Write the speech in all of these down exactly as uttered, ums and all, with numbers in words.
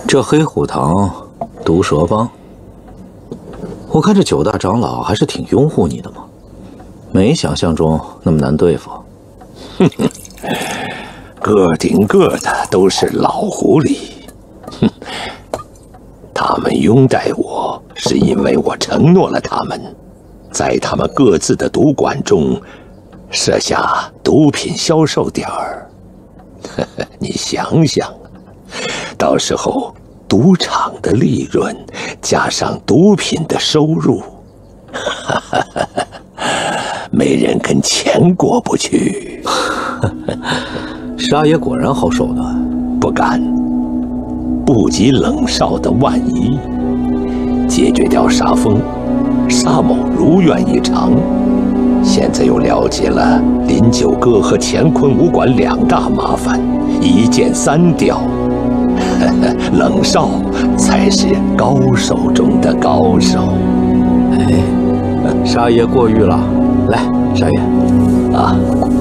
这黑虎堂毒蛇帮，我看这九大长老还是挺拥护你的嘛，没想象中那么难对付。 哼哼，个顶个的都是老狐狸。哼，他们拥戴我，是因为我承诺了他们，在他们各自的赌馆中设下毒品销售点儿。呵呵，你想想，到时候赌场的利润加上毒品的收入，哈哈哈哈，没人跟钱过不去。 沙爷果然好手段， 不敢，不及冷少的万一。解决掉沙峰，沙某如愿以偿。现在又了解了林九哥和乾坤武馆两大麻烦，一箭三雕。冷少才是高手中的高手。 哎，沙爷过誉了。来，沙爷， 啊。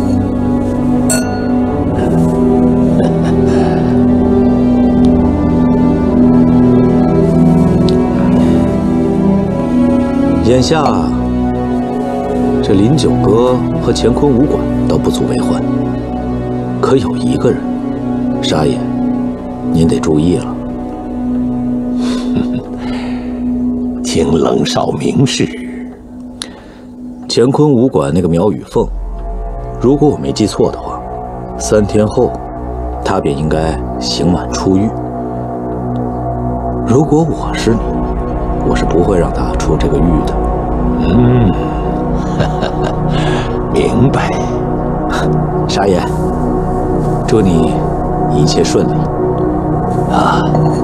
眼下，这林九哥和乾坤武馆都不足为患，可有一个人，沙爷，您得注意了。 请冷少明示。 乾坤武馆那个苗雨凤，如果我没记错的话，三天后，她便应该刑满出狱。如果我是你，我是不会让她出这个狱的。 嗯，明白。 沙爷，祝你一切顺利。 啊。